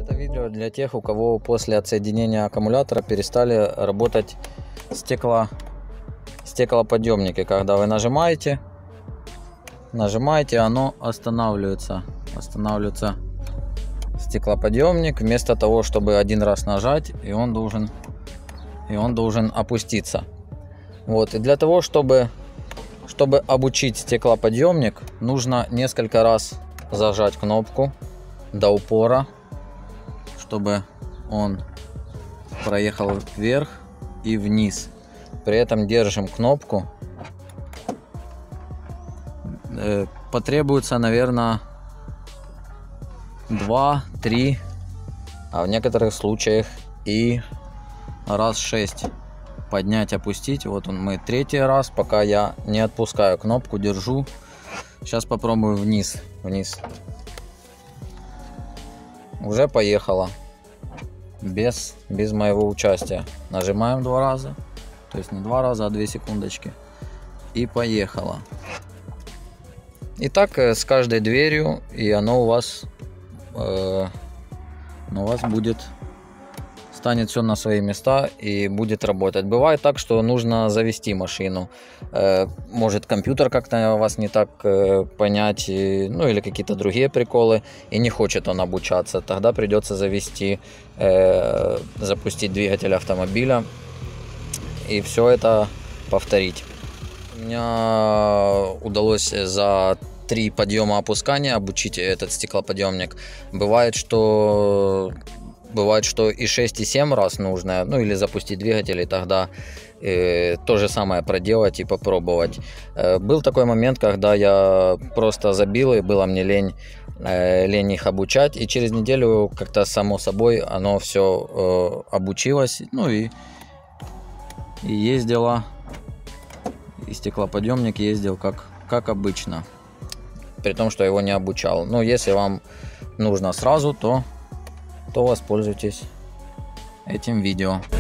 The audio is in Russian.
Это видео для тех, у кого после отсоединения аккумулятора перестали работать стеклоподъемники. Когда вы нажимаете, оно останавливается стеклоподъемник, вместо того, чтобы один раз нажать, и он должен опуститься. Вот. И для того, чтобы обучить стеклоподъемник, нужно несколько раз зажать кнопку до упора, чтобы он проехал вверх и вниз. При этом держим кнопку. Потребуется, наверное, 2-3, а в некоторых случаях и раз 6 поднять, опустить. Вот мы третий раз, пока я не отпускаю кнопку, держу. Сейчас попробую вниз. Уже поехала без моего участия. Нажимаем 2 раза, то есть не 2 раза, а 2 секундочки, и поехала. И так с каждой дверью, и оно у вас станет все на свои места и будет работать. Бывает так, что нужно завести машину. Может, компьютер как-то вас не так понять, ну или какие-то другие приколы, и не хочет он обучаться. Тогда придется запустить двигатель автомобиля и все это повторить. У меня удалось за 3 подъема опускания обучить этот стеклоподъемник. Бывает, что и 6, и 7 раз нужно, ну или запустить двигатель, и тогда то же самое проделать и попробовать. Был такой момент, когда я просто забил, и было мне лень их обучать, и через неделю как-то само собой оно все обучилось, ну и ездило, и стеклоподъемник ездил как обычно, при том, что его не обучал. Но если вам нужно сразу, то воспользуйтесь этим видео.